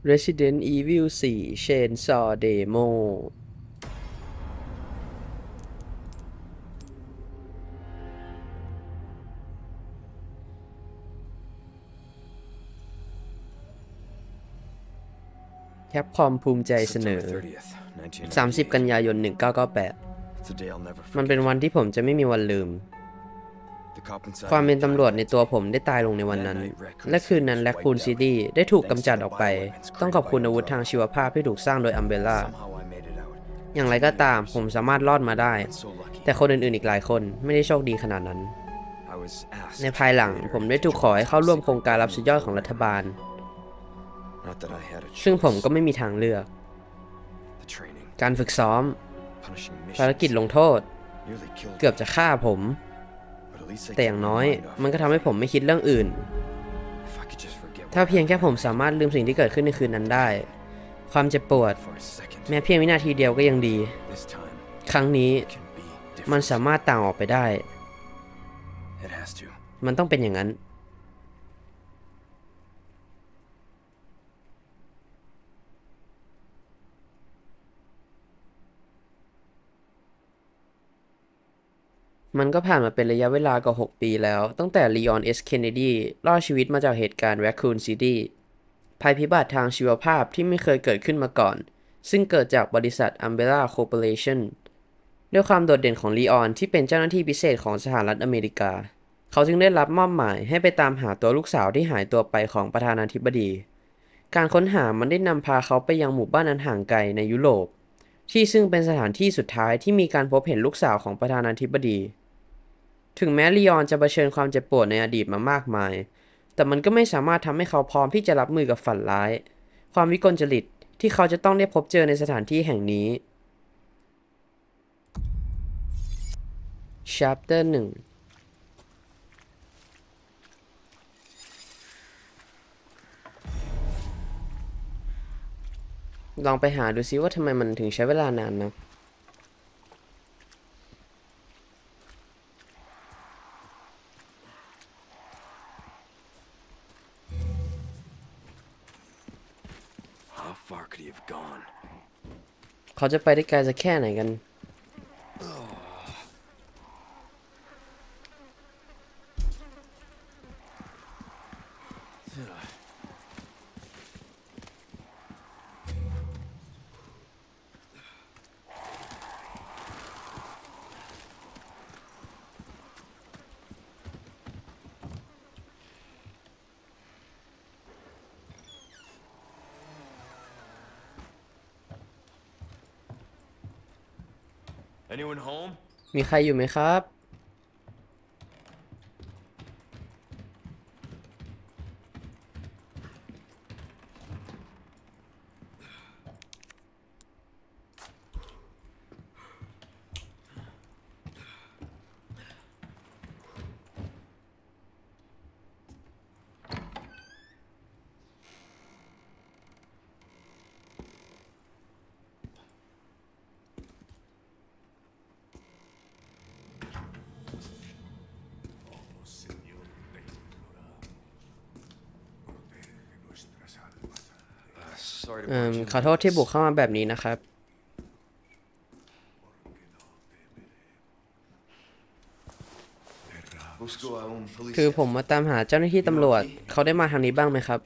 Resident Evil 4 Chainsaw Demo แคปคอมภูมิใจเสนอ 30 กันยายน 1998 มันเป็นวันที่ผมจะไม่มีวันลืม ความเป็นตำรวจในตัวผมได้ตายลงในวันนั้น และคืนนั้นแรคคูนซิตี้ได้ถูกกำจัดออกไป ต้องขอบคุณอาวุธทางชีวภาพที่ถูกสร้างโดยอัมเบร่า อย่างไรก็ตามผมสามารถรอดมาได้ แต่คนอื่นๆอีกหลายคนไม่ได้โชคดีขนาดนั้น ในภายหลังผมได้ถูกขอให้เข้าร่วมโครงการรับสุดยอดของรัฐบาล ซึ่งผมก็ไม่มีทางเลือก การฝึกซ้อม ภารกิจลงโทษ เกือบจะฆ่าผม แต่อย่างน้อยมันก็ทำให้ผมไม่คิดเรื่องอื่น ถ้าเพียงแค่ผมสามารถลืมสิ่งที่เกิดขึ้นในคืนนั้นได้ ความเจ็บปวดแม้เพียงวินาทีเดียวก็ยังดี ครั้งนี้มันสามารถต่างออกไปได้ มันต้องเป็นอย่างนั้นมันก็ผ่านมาเป็นระยะเวลากว่า 6 ปีแล้วตั้งแต่ลีออน เคนเนดีรอดชีวิตมาจากเหตุการณ์แรคคูนซิตี้ภัยพิบัติทางชีวภาพที่ไม่เคยเกิดขึ้นมาก่อนซึ่งเกิดจากบริษัท Umbrella Corporation ด้วยความโดดเด่นของลีออนที่เป็นเจ้าหน้าที่พิเศษของสหรัฐอเมริกาเขาจึงได้รับมอบหมายให้ไปตามหาตัวลูกสาวที่หายตัวไปของประธานาธิบดีการค้นหามันได้นำพาเขาไปยังหมู่บ้านอันห่างไกลในยุโรปที่ซึ่งเป็นสถานที่สุดท้ายที่มีการพบเห็นลูกสาวของประธานาธิบดีถึงแม้ลีออนจะเผชิญความเจ็บปวดในอดีตมามากมายแต่มันก็ไม่สามารถทำให้เขาพร้อมที่จะรับมือกับฝันร้ายความวิกลจริตที่เขาจะต้องได้พบเจอในสถานที่แห่งนี้ Chapter 1 ลองไปหาดูซิว่าทำไมมันถึงใช้เวลานานนะเขาจะไปได้ไกลสักแค่ไหนกันมีใครอยู่ไหมครับขอโทษที่บุกเข้ามาแบบนี้นะครับคือผมมาตามหาเจ้าหน้าที่ตำรวจเขาได้มาทางนี้บ้างไหมครับ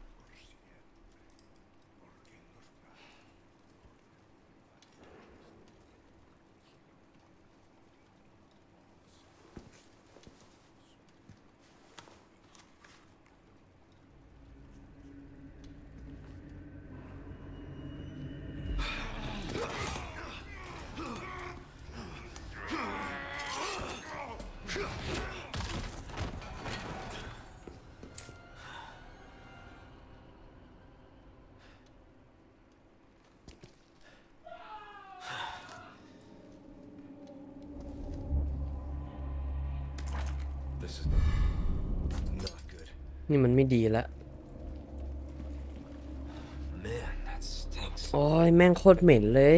นี่มันไม่ดีละโอ้ยแม่งโคตรเหม็นเลย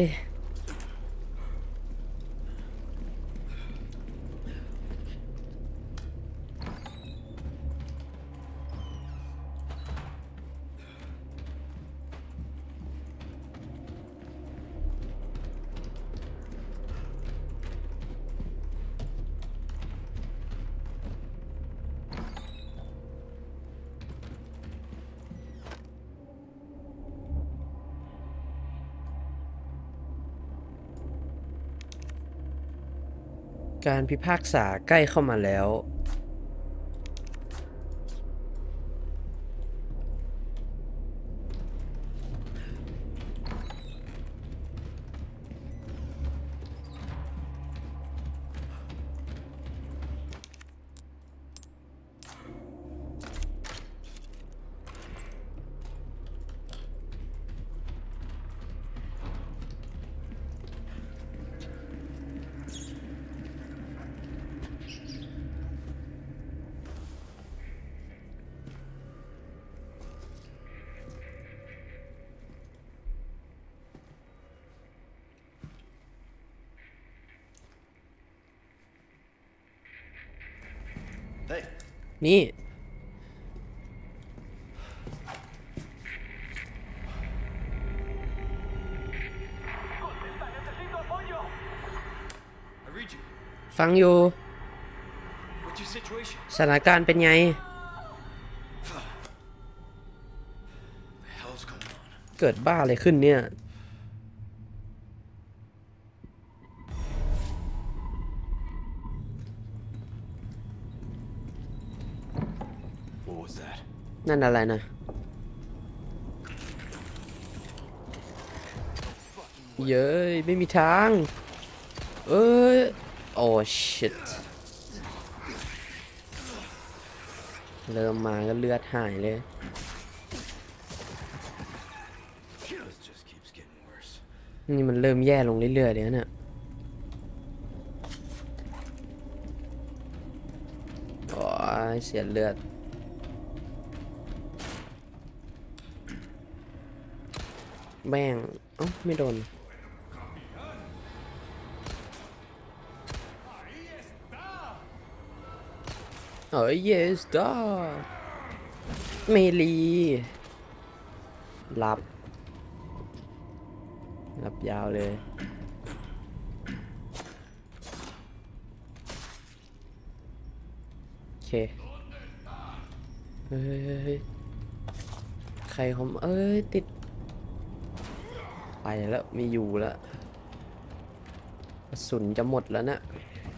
การพิพากษาใกล้เข้ามาแล้ว Hey. นี่ I read you. ฟังอยู่ What's your situation? สถานการณ์เป็นไง What the hell's going on? เกิดบ้าอะไรขึ้นเนี่ย What was that? นั่นอะไรนะ เย้ย ไม่มีทาง เอ้ย โอ้ ชิต เริ่มมาก็เลือดหายเลย This just keeps getting worse. นี่มันเริ่มแย่ลงเรื่อยๆเลยนะเนี่ยโอ้ยเสียเลือด แม่งเอ้าไม่โดน เอ้ย yes ด้าเมลีรับยาวเลย โอเค เฮ้ย ใครเขาเอ้ย ติด ไปแล้วไม่อยู่แล้วกระสุนจะหมดแล้วนะ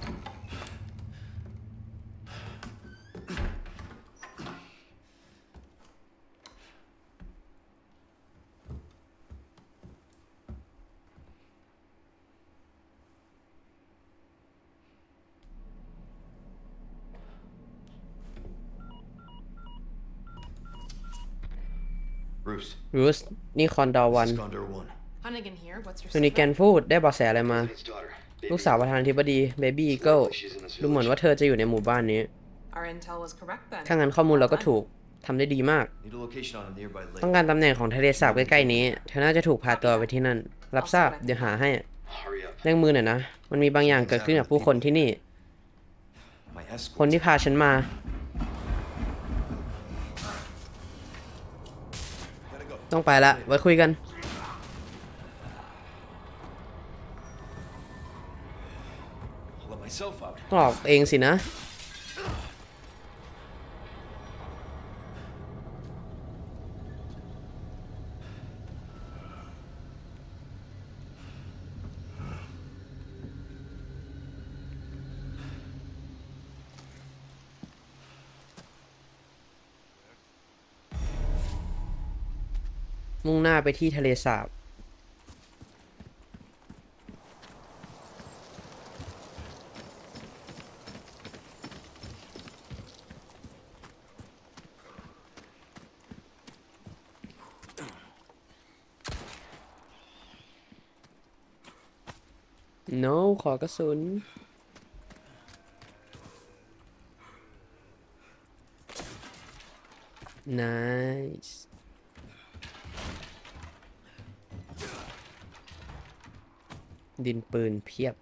Bruce. รูสนี่คอนดอร์วัน This is Condor 1. Hunnigan here. What's your ยูนิแกน secret? พูดได้เบาะแสอะไรมา His daughter. ลูกสาวประธานาธิบดีเบบี้อีเกิลดูเหมือนว่าเธอจะอยู่ในหมู่บ้านนี้ Our intel was correct then. ถ้างั้นข้อมูลเราก็ถูกทำได้ดีมาก Need a location on a nearby lake. ต้องการตำแหน่งของทะเลสาบใกล้ๆนี้ เธอน่าจะถูกพาตัวไปที่นั่น รับทราบ เดี๋ยวหาให้ Hurry up. เร่งมือหน่อยนะ มันมีบางอย่างเกิดขึ้นกับผู้คนที่นี่ My คน escort. ที่พาฉันมา Gotta go. ต้องไปละไว้คุยกัน I'll let myself out. ต้องออกเองสินะ มุ่งหน้าไปที่ทะเลสาบ no ขอกระสุน nice ดินปืนเพียบ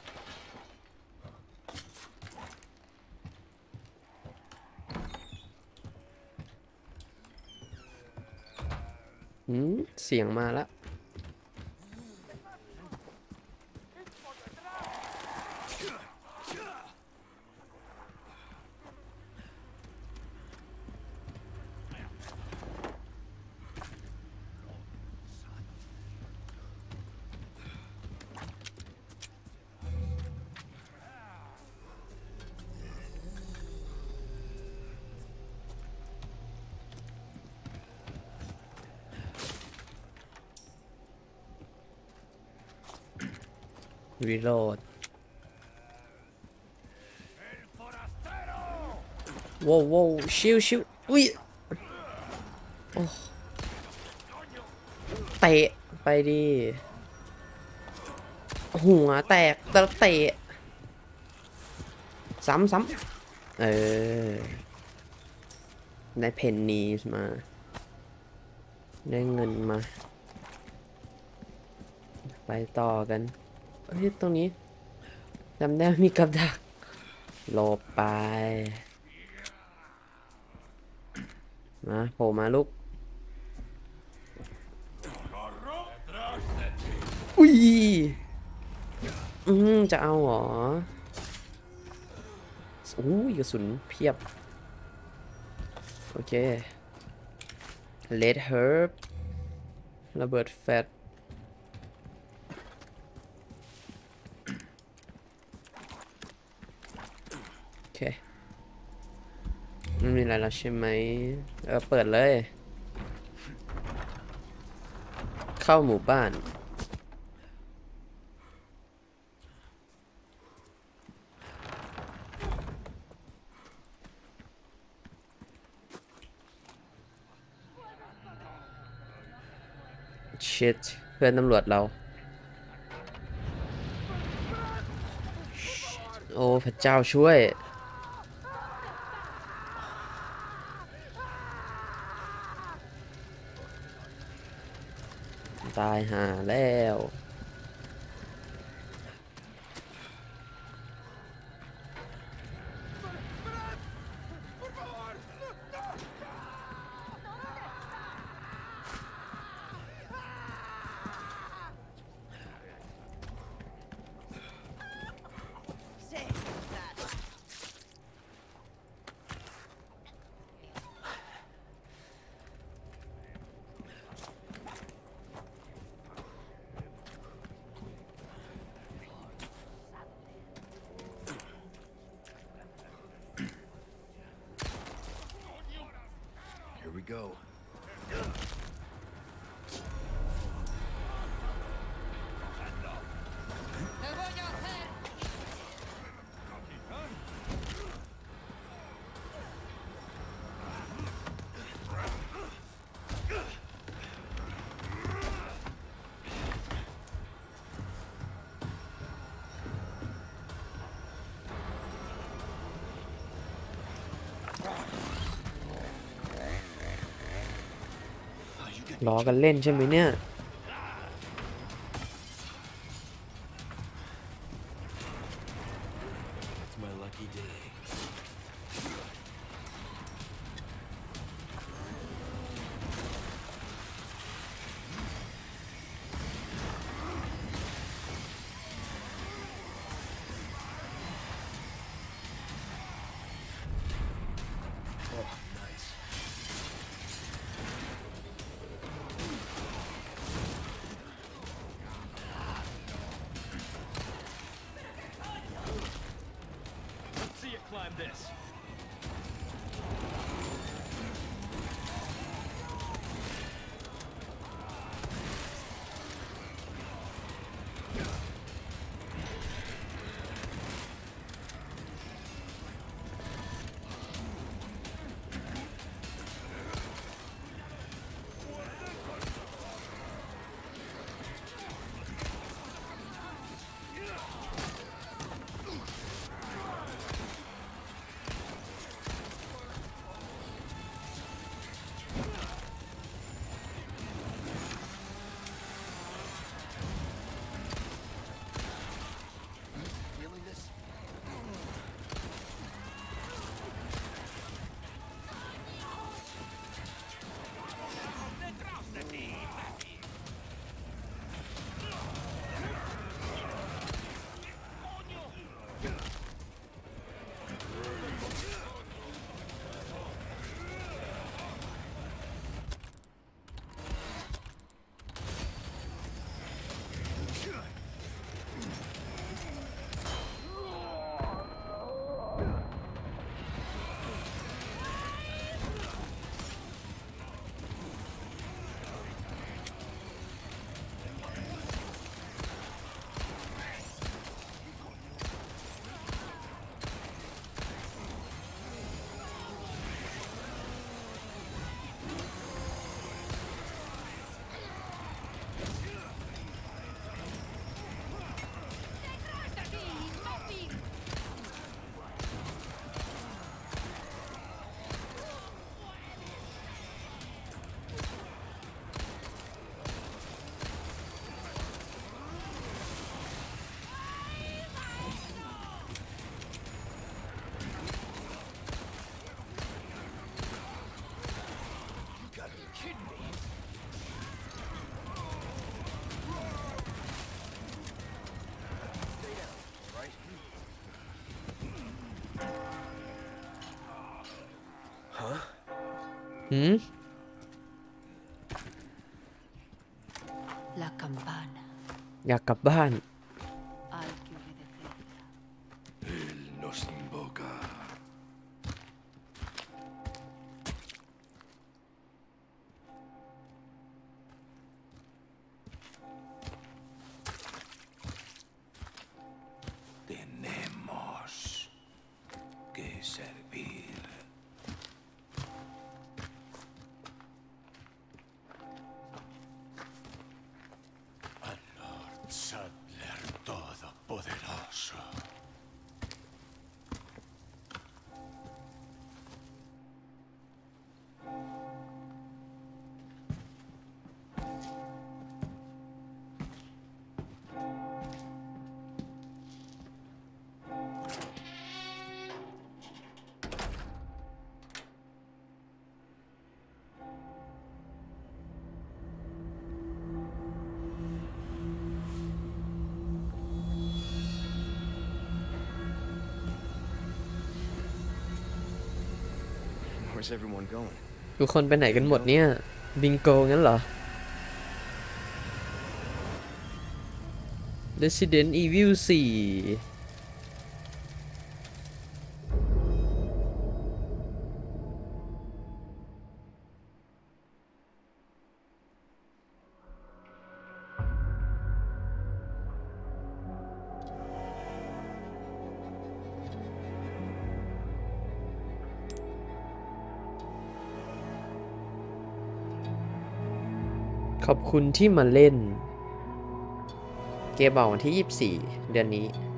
เสียงมาแล้ว โรีโหลดว้าวว้าวชิวชิวอุ้ยโอ้เตะไปดิหัวแตกตะเตะซ้ำๆได้เพนนีสมาได้เงินมาไปต่อกันเฮ้ยตรงนี้จำได้มีกับดักหลบไปมาโผล่มาลูกอุ้ยจะเอาเหรออู้ยกระสุนเพียบโอเค Red Herb ระเบิดแฟตโอเคไม่มีอะไรแล้วใช่ไหมเปิดเลยเข้าหมู่บ้านชิตเพื่อนตำรวจเราโอ้พระเจ้าช่วยตายห่าแล้ว Here we go. ล้อกันเล่นใช่ไหมเนี่ย It's my lucky day. Oh, nice. หืม La campana อยากกลับบ้าน hay que obedecerla. Él nos invoca. Tenemos que servir. Al Lord Sadler Todopoderoso. Where's everyone going? ทุกคนไปไหนกันหมดเนี่ย บิงโกงั้นเหรอ Resident Evil 4 ขอบคุณที่มาเล่น เกมออกวันที่ 24 เดือนนี้